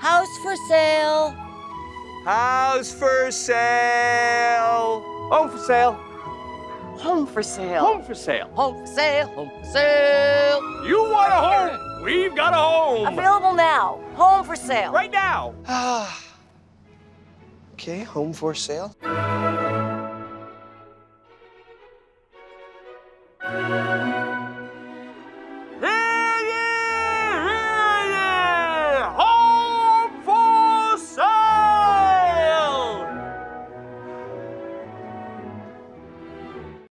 House for sale. House for sale. Home for sale. Home for sale. Home for sale. Home for sale. Home for sale. You want a home? We've got a home. Available now. Home for sale. Right now. Okay, home for sale.